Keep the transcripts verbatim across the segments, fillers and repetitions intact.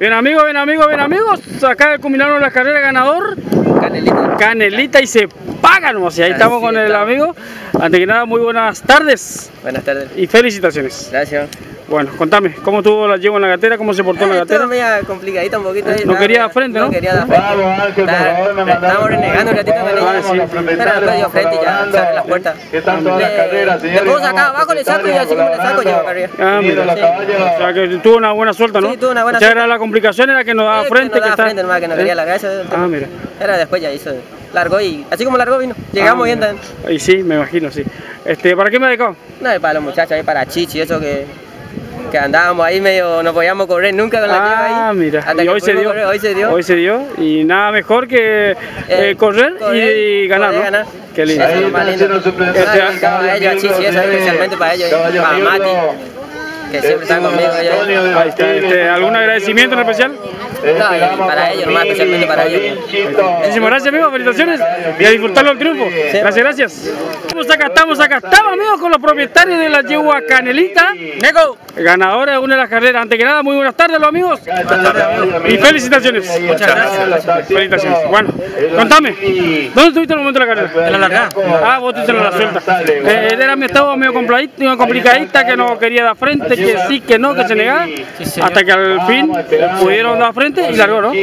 Bien amigos, bien amigos, bien amigos. Acá culminaron las carreras, ganador Canelita. Canelita y se pagan. O sea, ahí Así estamos con el estamos. amigo. Antes que nada, muy buenas tardes Buenas tardes. y felicitaciones. Gracias. Bueno, contame, ¿cómo tuvo la yegua en la gatera? ¿Cómo se portó en la Eh, gatera? estuvo media complicadita un poquito. ahí, No estaba quería media- dar frente, ¿no? No quería dar frente. Vamos, Ángel, por favor, me mandaron Estábamos renegando un ratito con Ah, ella. sí. Pero después dio frente y ya se abrió las puertas. ¿Qué están todas las Le- carreras, Le señores? puedo sacar abajo, le saco y así como le saco, llevo para arriba. Ah, mira. los Sí. caballos. O sea, que tuvo una buena suelta, ¿no? Sí, tuvo una buena O sea, suelta. era la complicación, era que nos daba Eh, que frente. no daba está- frente nomás, que no ¿Eh? quería largar. Eso era el tema. Ah, mira. Era después ya hizo. Largó y así como largó vino. Llegamos Ah, bien mira. también. Y sí, me imagino, sí. Este, ¿para qué me ha dedicado? No, y para los muchachos ahí, para Chichi, eso que, que andábamos ahí medio, no podíamos correr nunca con la yegua ahí. Ah, mira. Hasta Y que hoy se pudimos dio. correr, hoy se dio. Hoy se dio. Y nada mejor que eh, Eh, correr, correr, y ganar, poder ¿no? ganar. Qué lindo. Eso es lo Ahí más están lindo. haciendo su Ah, presencia, dedicado a ellos, a Chichi, eso especialmente para ellos, Caballo a Mati, Miurgo. que siempre están conmigo ellos. Antonio de Ahí está, este, ¿algún agradecimiento en especial? No, y para ellos, nomás especialmente para ellos. Muchísimas gracias, amigos, felicitaciones y a disfrutarlo del triunfo. Gracias, gracias. Estamos acá, estamos acá, estamos amigos con los propietarios de la yegua Canelita, ¡Nego! ganadora de una de las carreras. Antes que nada, muy buenas tardes, los amigos. Y felicitaciones. Muchas gracias. Felicitaciones. Bueno, contame, ¿dónde estuviste en el momento de la carrera? En la largada. Ah, vos estuviste en la suelta. Eh, era mi estado medio complicadita, medio complicadita, que no quería dar frente, que sí, que no, que se negaba, hasta que al fin pudieron dar frente y largó, ¿no? Así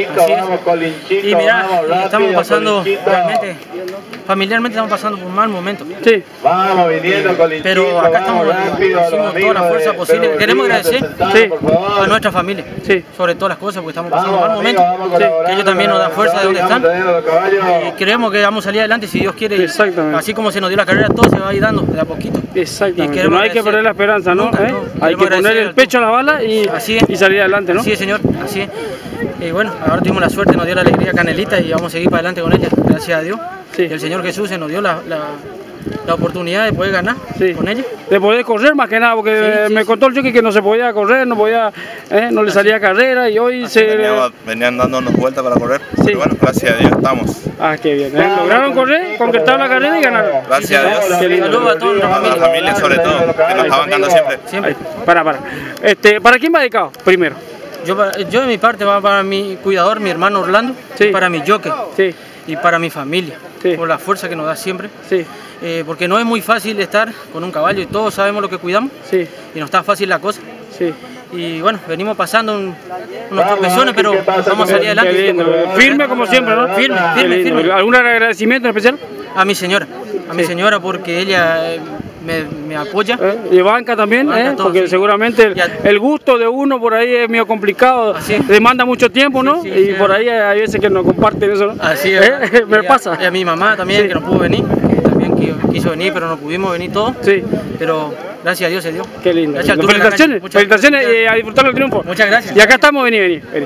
es. Y mira, estamos pasando realmente, familiarmente estamos pasando por un mal momento. Sí. Vamos viniendo Colinchito, Pero acá estamos, vamos rápido, hicimos los toda la amigos fuerza de- posible. de- Queremos de- agradecer Sí. por favor. a nuestra familia, Sí. sobre todas las cosas, porque estamos pasando un Vamos, mal momento. amigos, vamos Sí, que colaborando, ellos también nos dan fuerza de donde vamos están. trayendo los caballos. Y creemos que vamos a salir adelante si Dios quiere. Exactamente. Así como se nos dio la carrera, todo se va a ir dando de a poquito. Y Exactamente. queremos No hay que agradecer- perder la esperanza, ¿no? Nunca, ¿Eh? no. Hay Queremos que poner agradecer el al pecho a la bala y, Así es. y salir adelante, ¿no? Así es, señor, así es. Y bueno, ahora tuvimos la suerte, nos dio la alegría Canelita y vamos a seguir para adelante con ella, gracias a Dios. Sí. Y el Señor Jesús se nos dio la, la, la oportunidad de poder ganar Sí. con ella. De poder correr más que nada, porque Sí, eh, sí, me sí. contó el chico que no se podía correr, no podía, eh, no le salía carrera y hoy se... Veníamos- venían dándonos vueltas para correr, Sí. pero bueno, gracias a Dios estamos. Ah, qué bien. ¿eh? Lograron correr, concretaron la carrera y ganaron. Gracias a Dios. Qué lindo. Saludos a toda nuestra A la familia. familia sobre todo, que nos está bancando siempre. Siempre. Ahí, para, para. Este, ¿para quién va dedicado? Primero. Yo, pa- yo de mi parte va para mi cuidador, mi hermano Orlando, Sí. y para mi jockey Sí, y para mi familia, Sí. por la fuerza que nos da siempre. sí, Eh, porque no es muy fácil estar con un caballo y todos sabemos lo que cuidamos sí, y no está fácil la cosa. sí. Y bueno, venimos pasando un- unos tropezones, pero vamos a salir adelante. Qué lindo. Firme como siempre, ¿no? Firme, Qué firme, lindo. firme. ¿Algún agradecimiento en especial? A mi señora, a mi Sí. señora porque ella eh, me, me apoya. ¿Eh? Y banca también, Banca ¿eh? todo, Porque sí. seguramente el, Ya. el gusto de uno por ahí es medio complicado, Así es. demanda mucho tiempo, ¿no? Sí, sí, y sí, por es ahí hay veces que no comparten eso, ¿no? Así es. ¿Eh? Me Y a- pasa. Y a mi mamá también, Sí. que no pudo venir, que también qui- quiso venir, pero no pudimos venir todos. Sí, Pero gracias a Dios se dio. qué lindo. Gracias al Tour de Felicitaciones, Canalla. Muchas- felicitaciones muchas- y a disfrutar del triunfo. Muchas gracias. Y acá estamos, vení, vení, vení.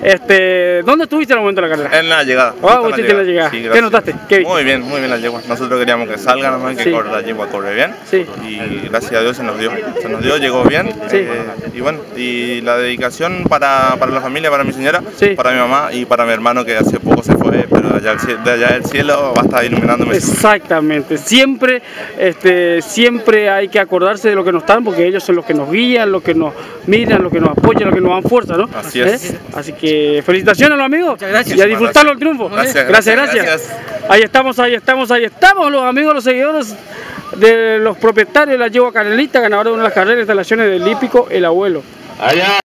Este, ¿dónde estuviste en el momento de la carrera? En la llegada. Ah, justo en vos estuviste en la llegada. Sí, ¿Qué gracias. notaste? ¿Qué viste? Muy bien, muy bien la yegua. Nosotros queríamos que salga nomás, que Sí. corra la yegua corre bien. Sí. Y gracias a Dios se nos dio. Se nos dio, llegó bien. Sí. Eh, y bueno, y la dedicación para, para la familia, para mi señora, Sí. para mi mamá y para mi hermano que hace poco se fue, pero de allá, del cie- de allá del cielo va a estar iluminándome. Exactamente, siempre, este, siempre hay que acordarse de lo que nos están, porque ellos son los que nos guían, los que nos miran, los que nos apoyan, los que nos dan fuerza, ¿no? Así es. ¿Eh? Así que felicitaciones a los amigos. Muchas gracias. Y a disfrutarlo el triunfo. Gracias, gracias, gracias, gracias. Ahí estamos, ahí estamos, ahí estamos, los amigos, los seguidores de los propietarios de la yegua Canelita, ganadora de una de las carreras de instalaciones del hípico El Abuelo. Allá.